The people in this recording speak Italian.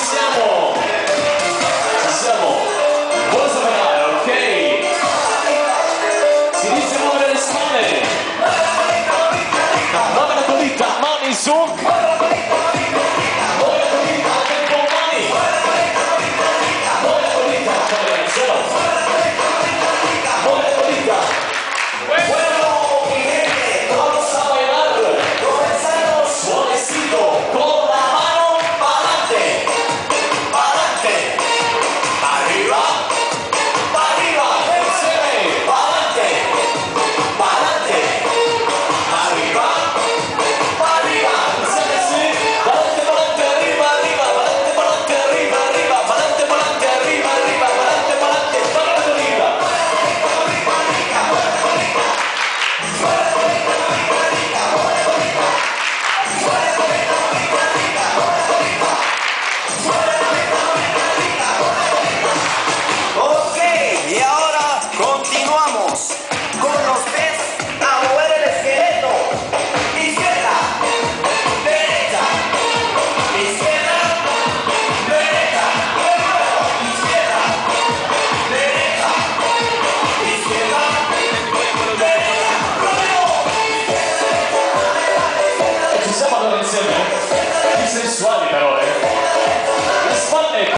siamo. Ci siamo. Buon saperare, ok? Si dice muovere le spalle. Muove la colita, mani su. Muove la colita, tempo mani. Muove la colita, Colita. Muove la colita. Bueno, mi gente, vamos a bailar. Comenzamos suavecito con la mano pa'lante, pa'lante, arriba, arriba, insieme, pa'lante, pa'lante, arriba, arriba, insieme sì, pa'lante, pa'lante, arriba, arriba, pa'lante, pa'lante, arriba, arriba, pa'lante, pa'lante, arriba, arriba, pa'lante, pa'lante, pa'lante, arriba. Ok, y ahora continuamos con los